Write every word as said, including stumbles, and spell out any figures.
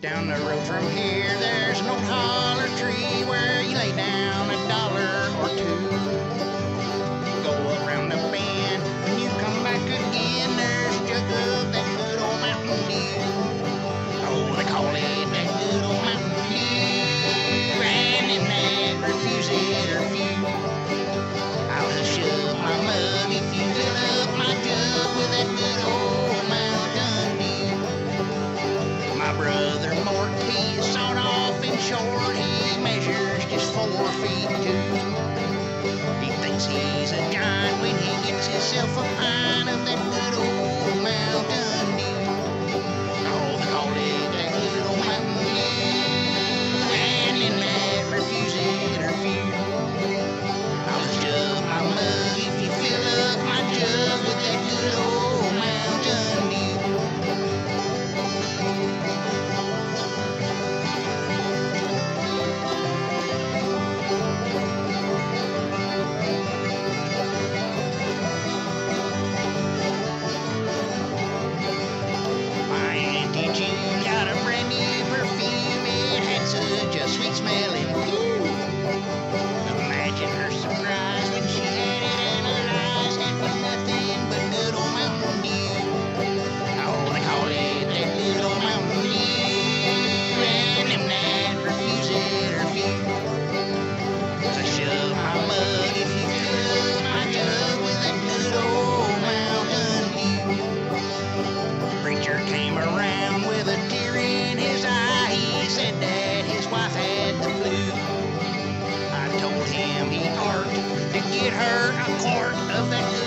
Down the road from here, there's an old holler tree where you lay down a dollar or two. Go around the bend, when you come back again, there's a jug of that good old Mountain Dew. Oh, they call it that good old Mountain Dew, and them that refuse it are few. I'll just shove my mug if you fill up my jug with that good old Mountain Dew. My brother Mort, he is sawed off and short, he measures just four feet two. He thinks he's a giant when he gets himself a pint of that good old Mountain Dew. Oh, they call it that good old Mountain Dew, and them that refuse it are few. I'll just shove my mug if you fill up my jug with that good old Mountain Dew. June got a brand new perfume, it had such a sweet smelling phew. Imagine her surprise when she had it and her eyes had been nothing but good old Mountain Dew. Oh, they call it that good old Mountain Dew, and them that refuse it are few. So shove my mug if you fill my jug with that good old Mountain Dew. The preacher came around with a tear in his eye. He said that his wife had the flu. I told him he ought to get her a quart of that good